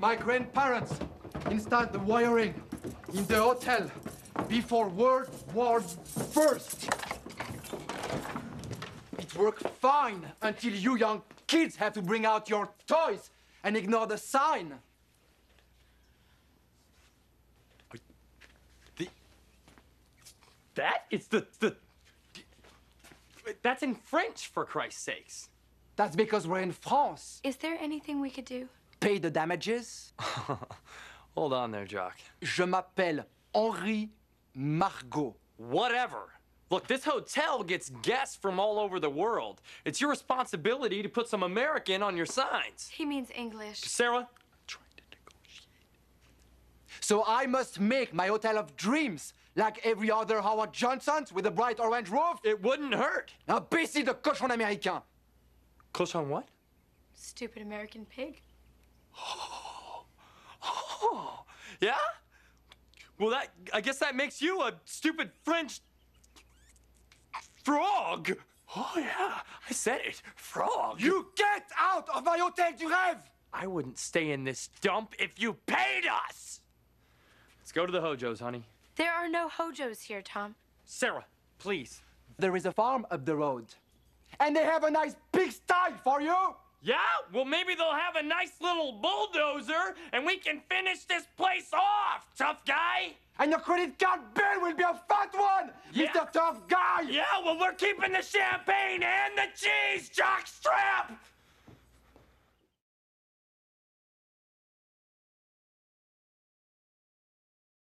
my grandparents installed the wiring in the hotel before World War I. It worked fine until you young kids have to bring out your toys and ignore the sign. That is that's in French, for Christ's sakes. That's because we're in France. Is there anything we could do? Pay the damages. Hold on there, Jock. Je m'appelle Henri Margot. Whatever. Look, this hotel gets guests from all over the world. It's your responsibility to put some American on your signs. He means English. Sarah? Trying to negotiate. So I must make my hotel of dreams like every other Howard Johnson's with a bright orange roof? It wouldn't hurt. Un béci de cochon américain. Cochon what? Stupid American pig. Oh, yeah? Well, I guess that makes you a stupid French frog. Oh, yeah, I said it. Frog. You get out of my Hotel du Rêve! I wouldn't stay in this dump if you paid us. Let's go to the Hojos, honey. There are no Hojos here, Tom. Sarah, please. There is a farm up the road. And they have a nice pigsty for you. Yeah? Well, maybe they'll have a nice little bulldozer, and we can finish this place off, tough guy. And your credit card bill will be a fat one, Yeah. Mr. Tough Guy. Yeah, well, we're keeping the champagne and the cheese, jockstrap.